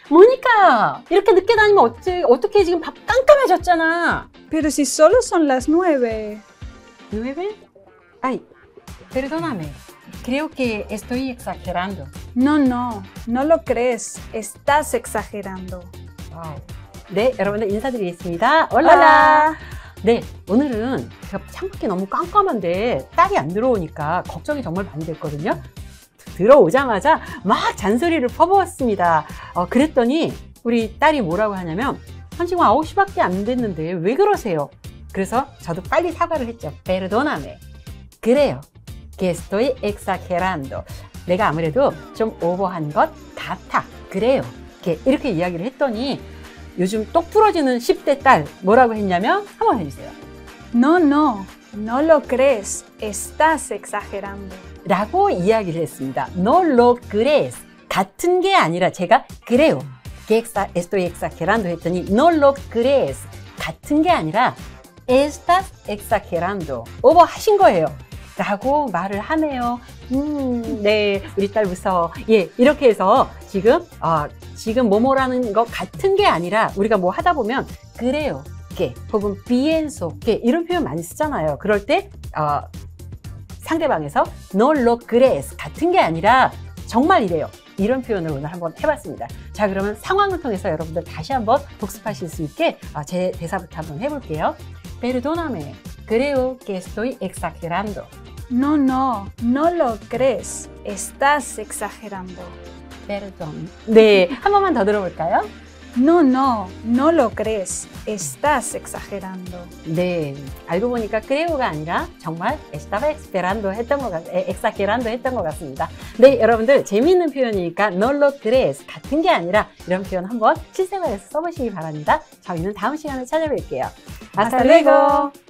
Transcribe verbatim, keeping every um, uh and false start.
모니카, 이렇게 늦게 다니면 어째, 어떻게 지금 밥 깜깜해졌잖아. Pero si solo son las nueve. ¿Nueve? Ay, perdóname. Creo que estoy exagerando. No, no, no lo crees. Estás exagerando. 와우. 네, 여러분들 인사드리겠습니다. 올라. Hola. 네, 오늘은 제가 창밖이 너무 깜깜한데 딸이 안 들어오니까 걱정이 정말 많이 됐거든요. 들어오자마자 막 잔소리를 퍼부었습니다. 어, 그랬더니 우리 딸이 뭐라고 하냐면 한 지금 아홉 시밖에 안 됐는데 왜 그러세요? 그래서 저도 빨리 사과를 했죠. Perdóname. 그래요. Que estoy exagerando. 내가 아무래도 좀 오버한 것 같아. 그래요. 이렇게 이야기를 했더니 요즘 똑 부러지는 십 대 딸 뭐라고 했냐면 한번 해주세요. No, no, no lo crees. Estás exagerando. 라고 이야기를 했습니다. No lo crees. 같은 게 아니라 제가 그래요. Que estoy exagerando 했더니 no lo crees. 같은 게 아니라 estás exagerando. 오버하신 거예요. 라고 말을 하네요. 음, 네, 우리 딸 무서워. 예, 이렇게 해서 지금, 어, 지금 뭐뭐라는 것 같은 게 아니라 우리가 뭐 하다 보면 그래요. que, 혹은 pienso, que 이런 표현 많이 쓰잖아요. 그럴 때, 어, 상대방에서 no lo crees. 같은 게 아니라 정말 이래요. 이런 표현을 오늘 한번 해봤습니다. 자, 그러면 상황을 통해서 여러분들 다시 한번 복습하실 수 있게 어, 제 대사부터 한번 해볼게요. Perdóname, creo que estoy exagerando. No, no, no lo crees. Estás exagerando. Perdón. 네, 한 번만 더 들어볼까요? No, no, no lo crees. Estás exagerando. 네, 알고 보니까 creo가 아니라 정말 estaba esperando 했던 것 같, exagerando 했던 것 같습니다. 네, 여러분들 재미있는 표현이니까 no lo crees 같은 게 아니라 이런 표현 한번 실생활에서 써보시기 바랍니다. 저희는 다음 시간에 찾아뵐게요. Hasta luego.